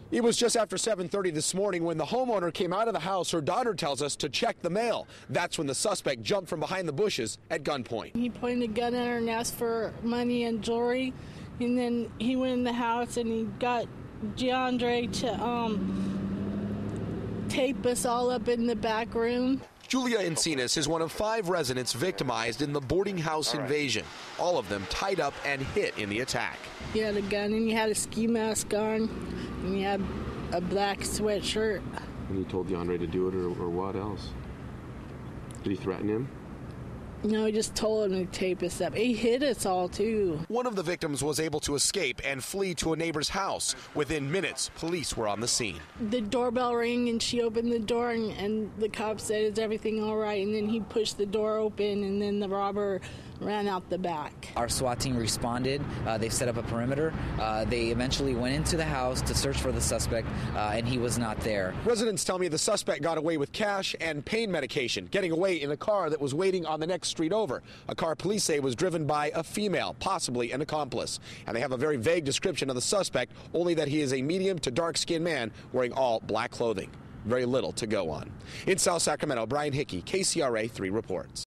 It was just after 7:30 this morning when the homeowner came out of the house, her daughter tells us, to check the mail. That's when the suspect jumped from behind the bushes at gunpoint. He pointed a gun at her and asked for money and jewelry, and then he went in the house and he got DeAndre to tape us all up in the back room. Julia Encinas is one of 5 residents victimized in the boarding house invasion, all of them tied up and hit in the attack. He had a gun and he had a ski mask on and he had a black sweatshirt. And he told DeAndre to do it or what else? Did he threaten him? No, he just told him to tape us up. He hit us all, too. One of the victims was able to escape and flee to a neighbor's house. Within minutes, police were on the scene. The doorbell rang, and she opened the door, and the cop said, "Is everything all right?" And then he pushed the door open, and then the robber ran out the back. Our SWAT team responded. They set up a perimeter. They eventually went into the house to search for the suspect, and he was not there. Residents tell me the suspect got away with cash and pain medication, getting away in a car that was waiting on the next street over. A car police say was driven by a female, possibly an accomplice. And they have a very vague description of the suspect, only that he is a medium to dark-skinned man wearing all black clothing. Very little to go on. In South Sacramento, Brian Hickey, KCRA 3 reports.